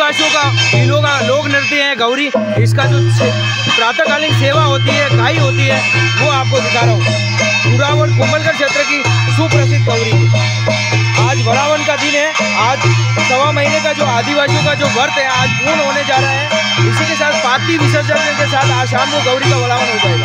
आदिवासियों का लोक नृत्य है गौरी। इसका जो प्रातःकालीन सेवा होती है, गाई होती है, वो आपको दिखा रहा हूँ। उरावन कुंभलगढ़ क्षेत्र की सुप्रसिद्ध गौरी। आज वरावन का दिन है। आज 1.25 महीने का जो आदिवासियों का जो व्रत है आज पूर्ण होने जा रहा है। इसी के साथ पार्टी विसर्जन के साथ आज शाम को गौरी का वरावन हो जाएगा।